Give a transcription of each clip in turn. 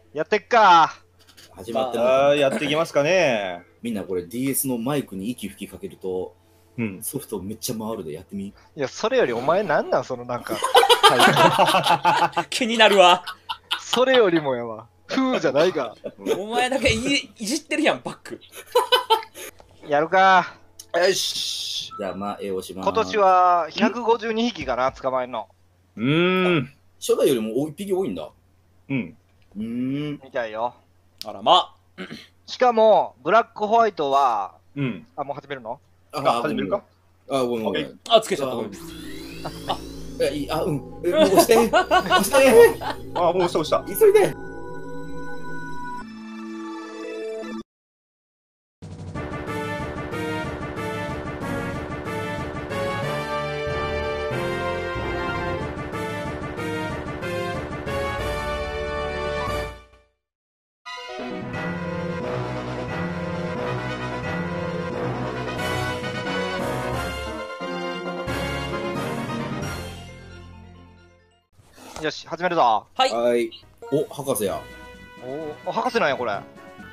やってっか。 始まってる。 やっていきますかね。 みんなこれ DS のマイクに息吹きかけると、 うん。 ソフトめっちゃ回るでやってみ。 いや、それよりお前なんなんそのなんか。 気になるわ。 それよりもやわ。ふーじゃないが。 お前だけいじってるやん、バック。 やるか。 よし。 じゃあまあ、押します。 今年は152匹かな、捕まえるの。 初代よりも一匹多いんだ。 うん。 みたいよ。 あらま。 しかも、ブラックホワイトは、 うん。 あ、もう始めるの？ 始めるか？ ごめんごめん。 あ、つけちゃった。ごめん。 もう押して。押して。 もう押した。 急いで。 よし、始めるぞ。 はい。 はい。お、博士や。 お、博士なんや、これ。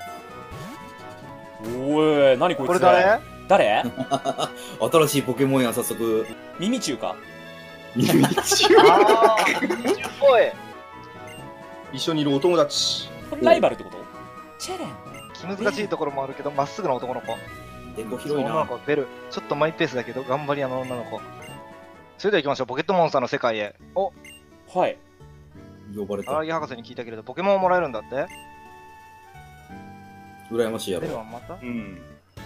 おい、何こいつ。 これ誰？ 新しいポケモンや、早速。 耳中か。 耳中。 あー、耳中っぽい。 一緒にいるお友達。 これライバルってこと？チェレン。 気難しいところもあるけど、まっすぐな男の子。 電光広いな。 女の子、ベル。ちょっとマイペースだけど、頑張り屋の女の子。それでは行きましょう、ポケットモンスターの世界へ。お、 はい。 呼ばれた。 荒木博士に聞いたけれど、ポケモンをもらえるんだって？ 羨ましいやベルろ。 はまた？ うん。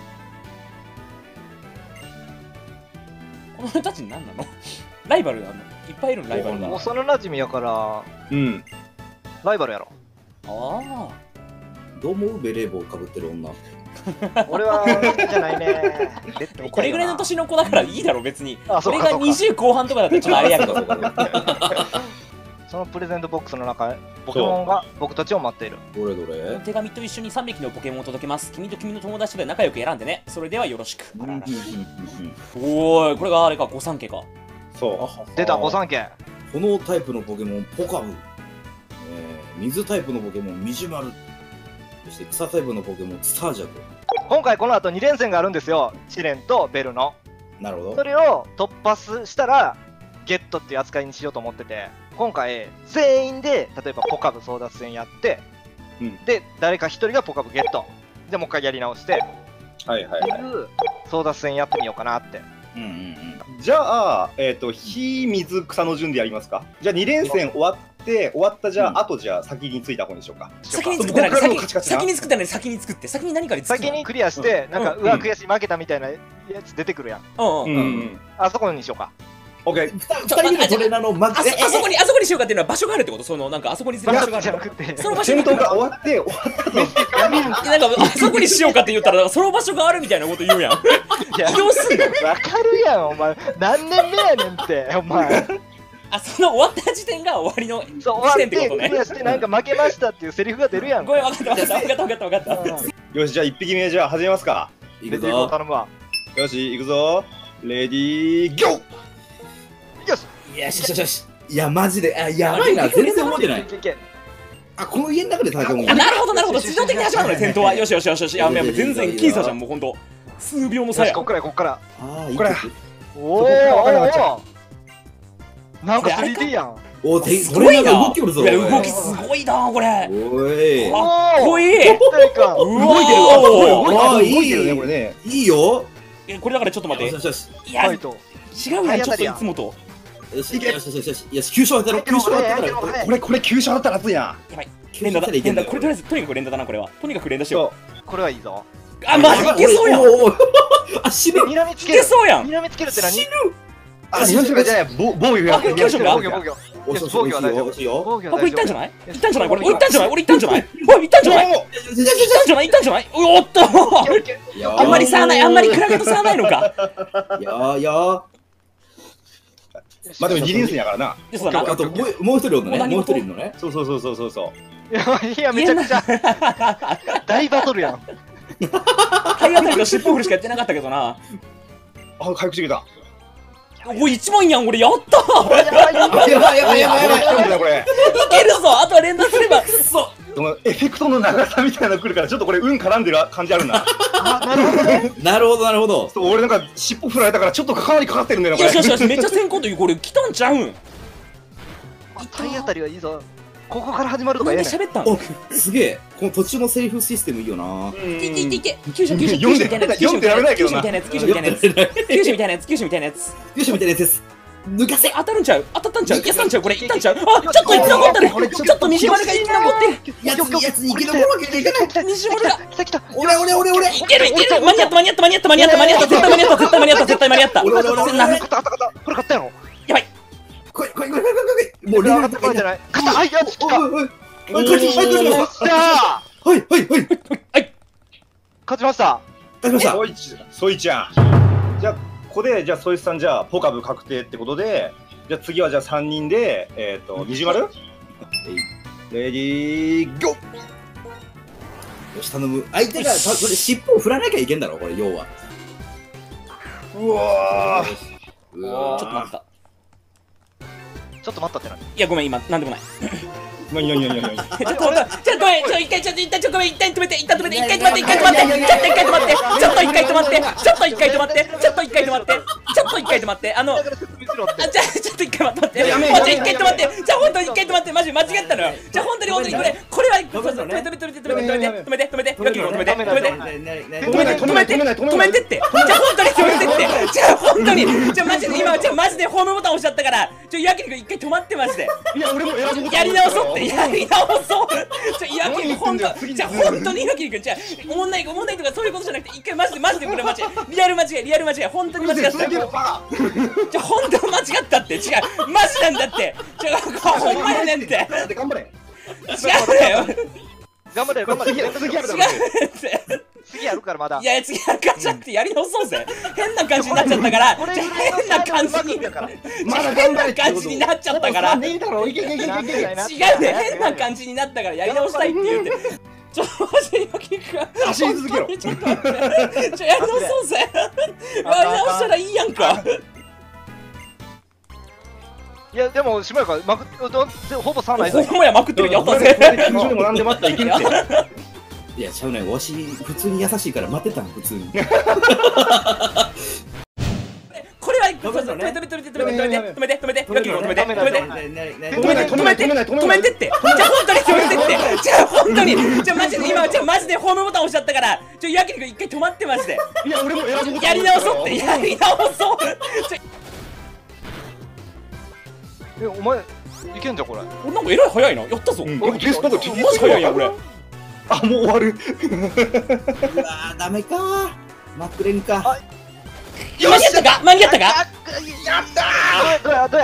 この人たち何なの？ライバルなの？いっぱいいるのライバルが。 幼馴染やから、 うん。 ライバルやろ。 あどう思うベレー帽かぶってる女。 俺は好きじゃないね。 あ。これぐらいの年の子だからいいだろ、別に。 あ、そう俺がかそうか。 20後半とかだったらちょっとあれやけど。 そのプレゼントボックスの中へ、ポケモンが僕たちを待っている。 どれどれ。 手紙と一緒に3匹のポケモンを届けます。君と君の友達とで仲良く選んでね。それではよろしく。あららおーい、これがあれか、御三家か。 そう。 出た、御三家。 炎タイプのポケモンポカブ、水タイプのポケモンミジュマル、そして草タイプのポケモンスタージャク。 今回この後2連戦があるんですよ。試練とベルの。 なるほど。 それを突破したら、ゲットっていう扱いにしようと思ってて、今回全員で例えばポカブ争奪戦やって、 うん、 で誰か1人がポカブゲットでもう一回やり直して、 はいはいはい、 っていう争奪戦やってみようかなって。 じゃあ火水草の順でやりますか。じゃあ2連戦終わったじゃあ、あとじゃあ先についた方にしようか。 先に作ってない先に作ってない先に作って先に何かで作って先にクリアして、なんかうわ悔しい負けたみたいなやつ出てくるやん。あそこにしようか。 オッケー。 2人目のトレーナーのマジであそこにしようかっていうのは場所があるってこと？そのなんかあそこにする場所があるじゃなくて、 その場所戦闘が終わったなんかあそこにしようかって言ったらその場所があるみたいなこと言うやん。移動すんの？ わかるやんお前。何年目やねんってお前。 あ、その終わった時点が終わりのそう終わって時点ってことね。 クリアしてなんか負けましたっていうセリフが出るやん。 ごめん、分かったよし、じゃあ1匹目じゃあ始めますか。 いくレディーゴーぞ。 頼むわ。 よし、行くぞ。レディーゴー。 よし。 よしよしよし。いやマジでやばいな、全然覚えてない。 けこの家の中で戦うんや。 なるほど自動的に始まるのね、戦闘は。よし。いや全然僅差じゃん、もうほんと数秒の差や。 こっからこっから。 ここれおお。なんか 3D やん。 おトすごいな。 動きおるぞ。 動きすごいなこれ。 おい。 かっこいい。 動いてる動いてるねこれね。 いいよ。 これだからちょっと待って。いや違うやん、ちょっといつもと。 よし急所当たろ。急所当たろ。 これ急所だったら熱いな。 やばい。連打だ。これとりあえずとにかく連打だなこれは。とにかく連打しよう。これはいいぞ。 あ、マジいけそうやん。 あ、死ぬ。 睨みつける。 いけそうやん。 睨みつけるって何？ 死ぬ。 あ、死ぬじゃない。防御やってる。 防御は大丈夫。 これいったんじゃないこれ。いったんじゃないおい、いったんじゃないおっとあんまり差ない、あんまりクラゲと差ないのか。 まあでも2連戦やからな。 あともう一人おるのね。もう一人いるのね。 そう。 いやめちゃくちゃ大バトルやん。 体当たりと尻尾振るしかやってなかったけどな。 あ、回復してきた。 お、1万やん、俺やったやばいやばいやばいやばいやばいやばい。 なんだこれ。 いけるぞ、あとは連打すれば。くそ。 そのエフェクトの長さみたいなの来るから、ちょっとこれ運絡んでる感じあるな。 あ、なるほどね。 なるほどなるほど。 そう俺なんか尻尾振られたからちょっとかなりかかってるんだよなこれ。 よしよしよし、めっちゃ先行というこれ来たんちゃうん。 体当たりはいいぞ。ここから始まるとかなん言えない。 で喋ったん？ お、すげえ。この途中のセリフシステムいいよな。 いけいけいけ。九州九州読んでみたいなやつ。 読んでられないけどな九州みたいなやつ。九州みたいなやつ。九州みたいなやつ。九州みたいなやつ。 よしみたいなやつです。抜かせ。 当たるんちゃう？当たったんちゃう？いやさんちゃう？これいったんちゃう？あ、ちょっと生き残ったね。ちょっと西丸が生き残ってる。 やつに生き残るわけにはいかない。 西丸が。 来た来た。 俺。 いけるいける。間に合った間に合った間に合った間に合った間に合った。絶対間に合った絶対間に合った絶対間に合った。 俺。 勝ったこれ勝ったやろ。 やばい。 来い。もう上がってこいじゃない。勝った。はい、やつ来た。よおい、勝ちました。 っしゃー。 はい。 勝ちました。 勝ちました。 ソイちゃん。じゃあここでじゃあソイさんじゃあポカブ確定ってことで、じゃあ次はじゃあ3人で虹丸。レディーゴー。 よし頼む。相手がそれ尻尾を振らなきゃいけんだろこれ要は。 うわうわちょっと待った。 ちょっと待ったってな。 いやごめん今なんでもない。 何ちょっとごめん一回ごめん一旦止めて一回止まって一回止まってちょっと一回止まってちょっと一回止まってちょっと一回止まってちょっと一回止まってちょっと一回止まってちょっと一回待って一回止まってじゃあ本当に一回止まってマジ間違ったのよじゃあ本当にこれは止めてってじゃあ本当に止めてってじゃあ本当にじゃあマジで今じゃあマジでホームボタン押しちゃったから焼肉一回止まってマジでいや俺も選ぶことやり直そうってやり直そう焼肉本当じゃあ本当に焼肉じゃあおもんないとかそういうことじゃなくて一回マジでこれ間違いリアル間違い本当に間違ったじゃあ本当に間違ったって違うマジなんだってほんまやねんって頑張れ。 違うよ頑張れ次やるだろ。 次やるからまだ。 いや次やるからじゃなくてやり直そうぜ変な感じになっちゃったから変な感じにまだ頑張れ。 感じになっちゃったからいいだろ。いけ。 違うね変な感じになったからやり直したいって言ってちょっとマジで焼肉が走り続けろ。 ちょっと待ってやり直そうぜやり直したらいいやんかいやでもしばらくほぼ3ないぞ。 ほんまやまくってるやったぜ球場でもなんで待ったらいけるって。 いやちゃうねわし普通に優しいから待ってたん普通に。 これは止めて焼肉止めてってじゃあ本当に止めてってじゃあ本当にじゃあマジで今じゃあマジでホームボタン押しちゃったから焼肉一回止まってマジでいや俺も選ぶこと。 やり直そうってやり直そうお前いけんじゃんこれ。 俺なんかえらい早いなやったぞ俺ゲストがマジ早いやん俺あもう終わる。 うわーダメかーマクレンか。 間に合ったか間に合ったかやったどう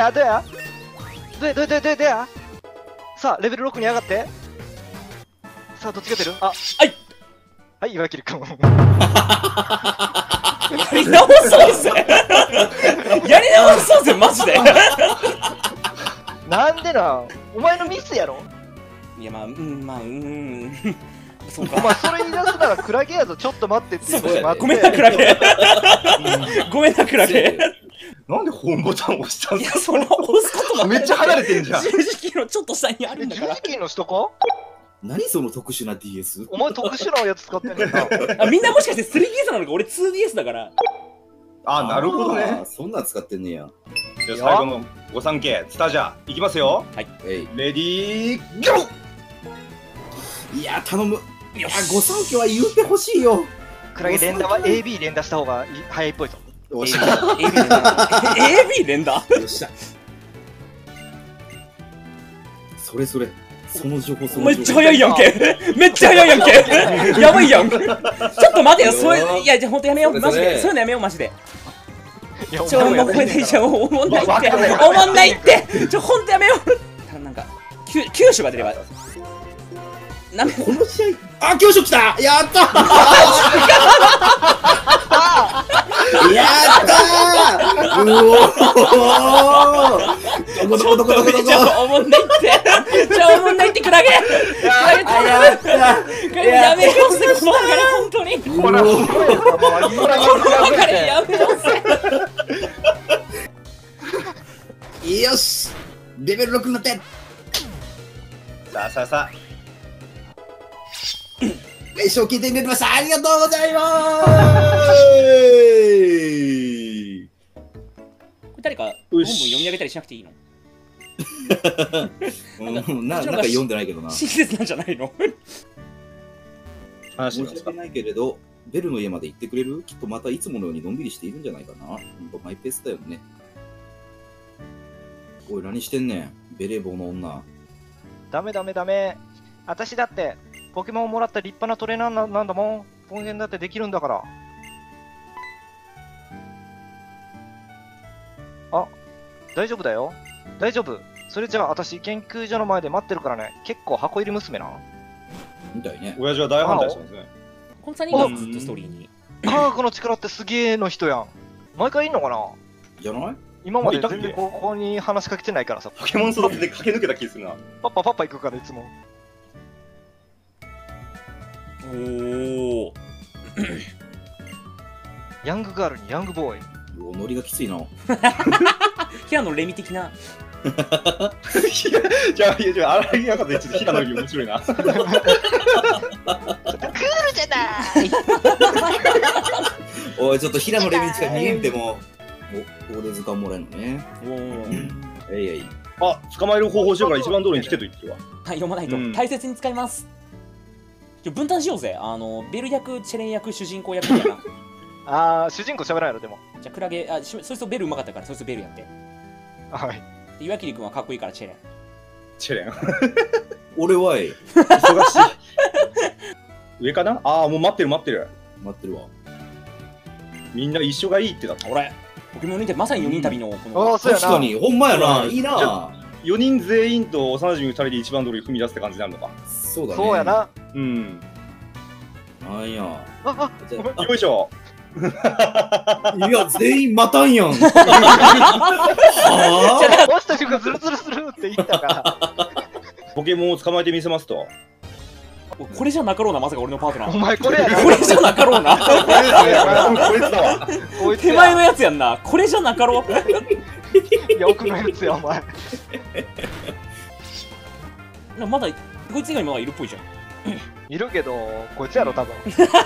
やさあレベル6に上がってさあどっちが出るはい岩切君やり直そうぜマジでなんでなんお前のミスやろ。 いやそうお前それ言い出すならクラゲやぞちょっと待ってって言って待って。 ごめんなクラゲごめんなクラゲなんでホームボタン押したんいやすか。 その押すことがめっちゃ離れてんじゃん。 十字キーのちょっと下にあるんだから十字キーの人か何その特殊な DS。 お前特殊なやつ使ってんのな。 あみんなもしかして 3DS なのか俺 2DS だからあなるほどね。 あーそんなん使ってんねや。 じゃあ最後の御三家スタジャいきますよ。 えい。 レディーゴー。 いや頼む。いやよし御三家は言うてほしいよ。 クラゲ連打は AB 連打した方が早いっぽいぞ。 よっしゃ。 AB 連打よっしゃ。それその情報めっちゃ早いやんけめっちゃ早いやんけやばいやんちょっと待てよそれいやじゃあほんとやめようマジでそういうのやめようマジでもうこれでじゃおもんないっておもんないってほんとやめようなんか九州が出ればなめこの試合あ教書来たやったやったうおどこおもんないっておもんないってクラゲやめようぜこの流れ本当にこの流れやめようぜレベル6になって。 さあさあさあ。 一生聞いてくれました。ありがとうございます。 これ誰か本文読み上げたりしなくていいの？ なんか読んでないけどな。 親切なんじゃないの？ 話して申し訳ないけれど、ベルの家まで行ってくれる？きっとまたいつものようにのんびりしているんじゃないかな。ほんとマイペースだよね。おい、何してんねん、ベレー帽の女。 ダメダメダメ。私だってポケモンをもらった立派なトレーナーなんだもん。本源だってできるんだから。あ、大丈夫だよ。大丈夫。それじゃあ私研究所の前で待ってるからね。結構箱入り娘な。 みたいね。 親父は大反対したんですね。 この3人がずっとストーリーに。 科学の力ってすげえの人やん。毎回いんのかな？ じゃない？ 今まで全然ここに話しかけてないからさ。 ポケモン育てて駆け抜けた気するな。 パッパパッパ行くからいつも。 おお。 ヤングガールにヤングボーイ。 うお、ノリがきついな。 平野レミ的な。 じゃあ、いや、荒木博士、ちょっと平野より面白いな。 ちょっとクールじゃないおい、ちょっと平野レミにしか見えんでも、お、俺図鑑もらえるのね。 おお。 えいえい。 あ、捕まえる方法しようから一番通りに来てと言ってるわ。 はい、読まないとうん大切に使います。分担しようぜ。ベル役、チェレン役、主人公役みたいな。 あー、主人公喋らないのでも。 じゃあ、クラゲ、そいつとベルうまかったから、そいつとベルやって。 はい。 で岩切君はかっこいいからチェレン。 チェレン。 俺はい。 忙しい。上かな？ああ、もう待ってる待ってる。 待ってるわ。 みんな一緒がいいってだった。 俺、ポケモン見てまさに4人旅のこあの。 あ、そうやな。 確かに、ほんまやな。 うんいいな。 4人全員と幼馴染2人で一番通り踏み出すって感じになるのか。 そうだね。 そうや。な。 うん。 なんや。 あ、 じゃごめんよいしょ。 いや、全員待たんやん。はじゃあ、落ちた瞬間ズルズルするって言ったから。 ポケモンを捕まえてみせますと。 これじゃなかろうな、まさか俺のパートナおー。 前これやな。 これじゃなかろうな。 こいつだわ。 こいつ手前のや。 やつやんな。これじゃなかろう。 いや、奥のやつや、お前。 まだ、こいつ以外にまだいるっぽいじゃん。 いるけど、こいつやろ、多分。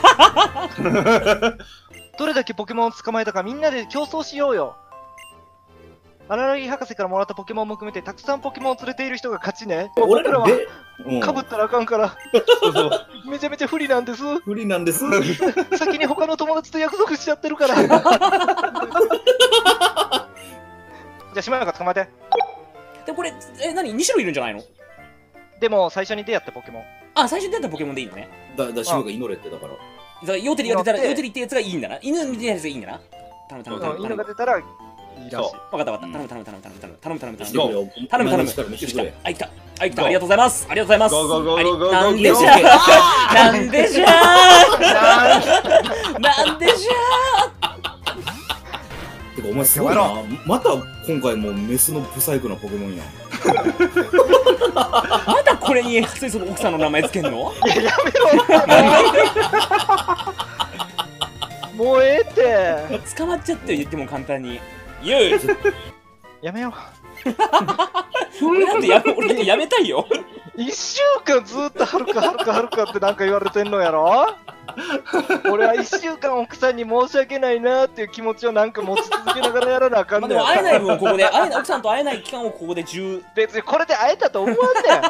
どれだけポケモンを捕まえたかみんなで競争しようよ。荒木博士からもらったポケモンも含めてたくさんポケモンを連れている人が勝ちね。 俺僕らはで、 かぶったらあかんから。 そうそう。 めちゃめちゃ不利なんです。 不利なんです。 先に他の友達と約束しちゃってるから。じゃあ、しまやか捕まえて。 で、これ、何 ?2 種類いるんじゃないの？ でも、最初に出会ったポケモン。 あ、最初に出会ったポケモンでいいのね。 シムが祈れってだから。 だからヨーテリが出たら、ヨーテリってやつがいいんだな。犬みたいなやつがいいんだな。頼む頼む頼む犬頼む。 が出たらいいらしい。 わかったわかった。頼む頼む頼む頼む頼む頼む頼む頼むしてくれよ。 頼む頼む。 力見よし来たせてくれ。。 あ、来た。あ、来た。ありがとうございます。ありがとうございます。 ゴーゴーゴーゴーゴーゴーなんでじゃなんでじゃなんでじてかお前すごいな。また今回もメスのブサイクなポケモンやん。 ゃまだこれにその奥さんの名前つけんの？ いや、やめろ。もうええって。 捕まっちゃって言っても簡単に。言う。 やめよ俺だってやめたいよ。 う。1週間ずっとはるかはるかはるかってなんか言われてんのやろ。俺は1週間奥さんに申し訳ないなっていう気持ちをなんか持ち続けながらやらなあかんねん。 まあでも会えない分ここで奥さんと会えない期間をここで10。 別にこれで会えたと思わんねん。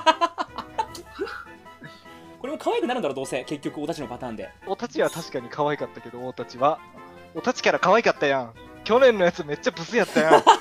これも可愛くなるんだろどうせ結局おたちのパターンで。 おたちは確かに可愛かったけど、おたちは。おたちから可愛かったやん。去年のやつめっちゃブスやったやん。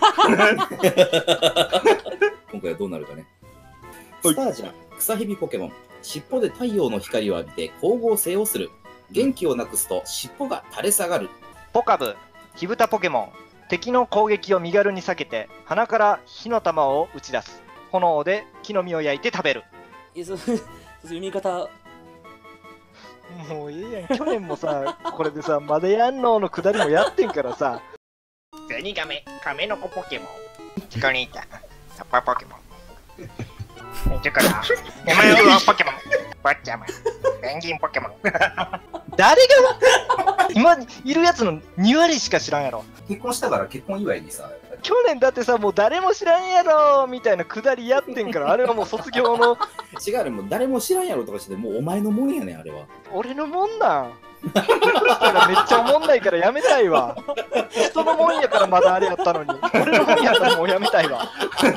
今回はどうなるかね。 はいスタージャ、草蛇ポケモン。尻尾で太陽の光を浴びて光合成をする。元気をなくすと尻尾が垂れ下がる。 ポカブ、火蓋ポケモン。敵の攻撃を身軽に避けて、鼻から火の玉を打ち出す。炎で木の実を焼いて食べる。 そう読み方。 もういいやん、去年もさ、これでさ、までやんののくだりもやってんからさ。ゼニガメ、カメノコポケモン。チコニータ、サッパポケモン。チョコラ、エマエロポケモン。バッチャマン、ペンギンポケモン。誰が今いるやつの2割しか知らんやろ。 結婚したから結婚祝いにさ、 去年だってさ、もう誰も知らんやろみたいなくだりやってんから、あれはもう卒業の違うね、もう誰も知らんやろとかして、もうお前のもんやねん、あれは。 俺のもんなん。だからめっちゃおもんないからやめたいわ。人のもんやからまだあれやったのに、俺のもんやったらもうやめたいわ。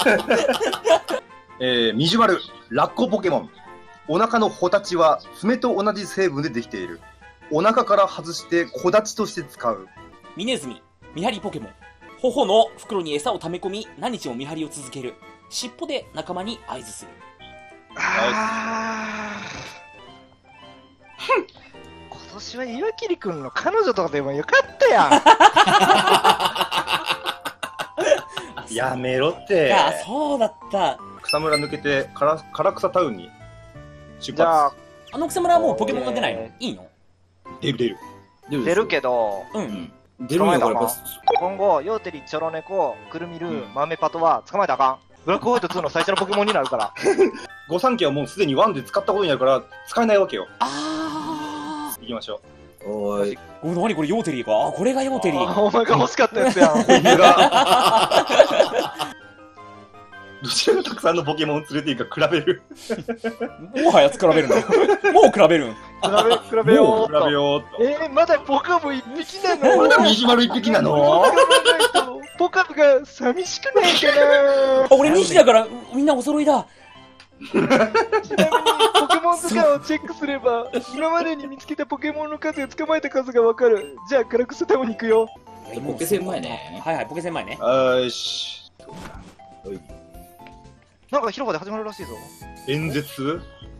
ミジュマル、ラッコポケモン。お腹のホタチは爪と同じ成分でできている。お腹から外して小立ちとして使う。 ミネズミ、見張りポケモン。頬の袋に餌を溜め込み、何日も見張りを続ける。尻尾で仲間に合図する。 今年は岩切くんの彼女とかでもよかったやん。 やめろって。 いや、そうだった。 草むら抜けて唐草タウンに出発。 じゃああの草むらはもうポケモンが出ないの？いいの？ 出る。 出るけど、 うん。 出るんやから、やっぱ今後、ヨーテリ、チョロネコ、クルミル、マメパトは捕まえたらあかん。ブラックホワイト2の最初のポケモンになるから。 御三家はもうすでに1で使ったことになるから使えないわけよ。 あ行きましょう。 おーい。 お、何これヨーテリーか。あ、これがヨーテリー。 お前が欲しかったやつやん。 どちらがたくさんのポケモンを連れていくか比べる。 もはや比べるの？もう比べるん？ 比べよう比べようと。 まだポカブ一匹なの？ まだミジュマル一匹なの？ ポカブが寂しくないかな。 あ、俺2匹だからみんなお揃いだ。 ちなみにポケモン図鑑をチェックすれば今までに見つけたポケモンの数や捕まえた数がわかる。じゃあ唐草タウンに行くよ。 ポケセン前ね。 はいはい、ポケセン前ね。 よし。 なんか広場で始まるらしいぞ。 演説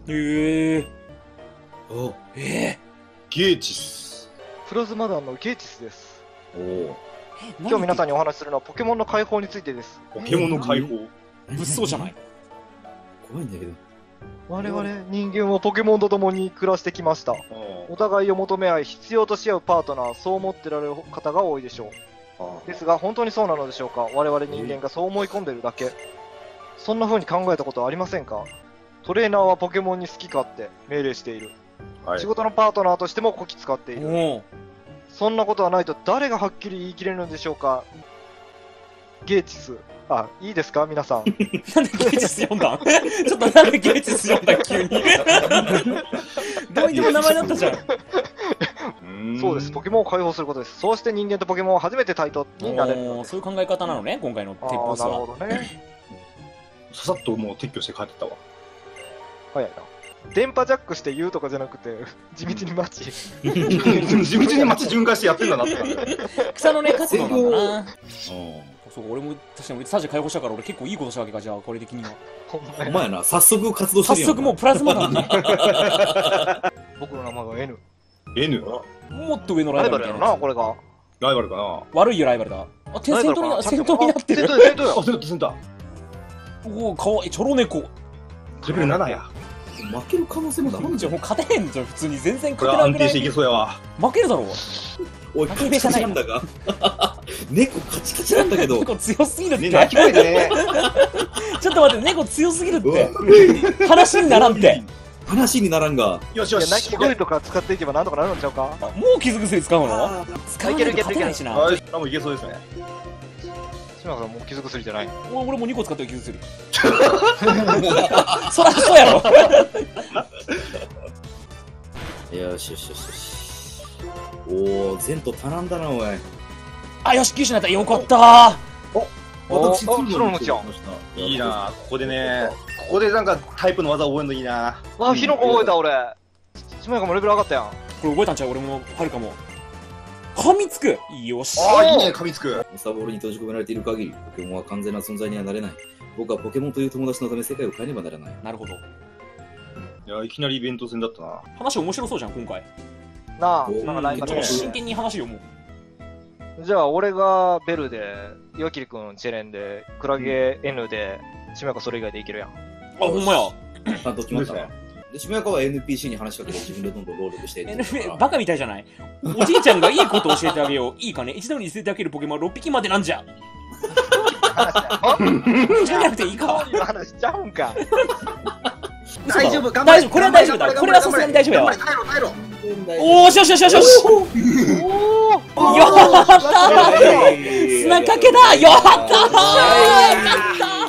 おえゲーチス。 プラズマ団のゲーティスです。 お今日皆さんにお話しするのはポケモンの解放についてです。 ポケモンの解放。 物騒じゃない。 怖いんだけど。 我々人間はポケモンと共に暮らしてきました。お互いを求め合い必要とし合うパートナー、そう思ってられる方が多いでしょう。ですが本当にそうなのでしょうか。我々人間がそう思い込んでるだけ。そんな風に考えたことはありませんか。トレーナーはポケモンに好き勝手命令している。仕事のパートナーとしてもこき使っている。そんなことはないと誰がはっきり言い切れるのでしょうか。ゲーチス。あ、いいですか皆さん。 なんでゲーチス読んだん？ちょっとなんでゲーチス読んだん急に。どういっても名前だったじゃん。 そうです。ポケモンを解放することです。そうして人間とポケモンは初めて対等になれるのです。 そういう考え方なのね、今回の鉄砲スなるは。 ほどね。 ささっともう撤去して帰ってったわ。 早いな。電波ジャックして言うとかじゃなくて、地道に待ち。 地道に街巡回してやってんだなって。 草の根活動なんだな。 おそう、俺も確かにサジ解放したから俺結構いいことしたわけか、じゃあこれ的には。 ほんまやお前な、早速活動してるやん。 早速もうプラズマなんだ。 僕の名前は N。 N？ もっと上のラライバルみたいなイバルやろな、これが。 ライバルかな。 悪いよライバルだ。あ、戦闘にな、戦闘になってる。 戦闘よ。 あ、センターセンター。 おお、かわいい、チョロネコ。 レベル7や。 負ける可能性もなるんじゃん。 じゃもう勝てへんじゃん、普通に全然これ勝てなくない。 は安定していけそうやわ。 負けるだろう。 おい、カチカチなんだが。猫カチカチなんだけど。 猫強すぎるって。 ね、鳴き声でね。 ちょっと待って、猫強すぎるって。話にならんって。 話にならんが。 よしよいや、鳴し。 き声とか使っていけばなんとかなるんちゃうか。 もう傷薬使うの？使わないと勝てないしな。 はい、多分いけそうですね。 島さんもう傷薬じゃない。 俺も2個使ってる傷薬。そらそうやろ。 よしよしよしよし。おお、前途多難だな、おい。 あ、よし、九州になった。よかった私、 お黒のちゃん。 いいな、ここでね。ここでなんかタイプの技覚えるのいいな。 わ、火の粉覚えた俺。島かもレベル上がったやん。 これ覚えたんちゃう？俺も、はるかも。噛みつく。よし。 ああ、いいね、噛みつく。 モンスターボールに閉じ込められている限り、ポケモンは完全な存在にはなれない。僕はポケモンという友達のため世界を変えねばならない。 なるほど。 いや、いきなりイベント戦だったな。 話面白そうじゃん、今回。 なあ、 おなんかライバルちょっと真剣に話よ、もう。 じゃあ、俺がベルで、岩切くんチェレンで、クラゲ N で、島かそれ以外でいけるやん。 あ、ほんまや。 ちゃんと決まったな。で、しめやかは NPC に話しかけて自分でどんどん労力していってバカみたいじゃない？おじいちゃんがいいこと教えてあげよう。いいかね？一度に捨ててあげるポケモンは6匹までなんじゃ。じゃなくていいか。 そういう話しちゃうんか。 大丈夫、頑大丈夫、これは大丈夫だ。これはさすがに大丈夫やわ。 帰ろう、帰ろう。 おーしよしよしよしよし。 おおやったー砂かけだやったーよかったー